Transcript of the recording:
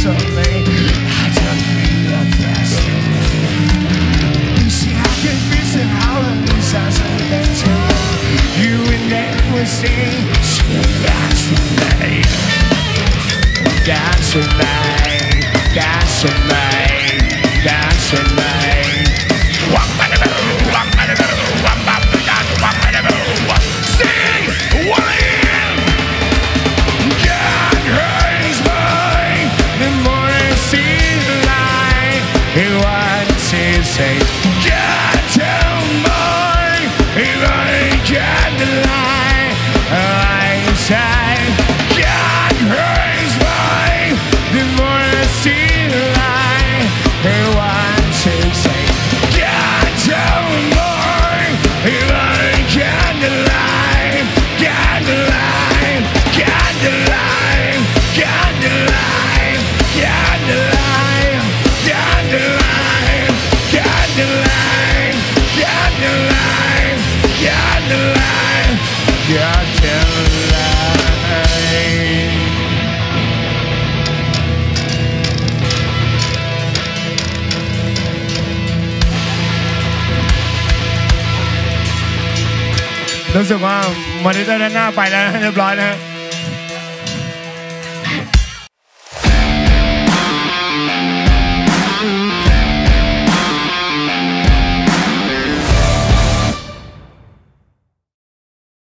on me. I don't need your destiny. You see, I can visit how the sounds of the you and them will sing. So dance with me, dance with me, dance with me, dance with me. Sing what I am. God hurts me. The more I see the light, he wants to say, God tell me if I get the light. I say, God hurts me. The more I see the light, he wants to say, God tell me if I get the light, get the light, get the light, get the light, get the light, get the light, get the light, get the light, get the light, get the light. รู้สึกว่ามอนิเตอร์ด้านหน้าไปแล้วเรียบร้อยนะ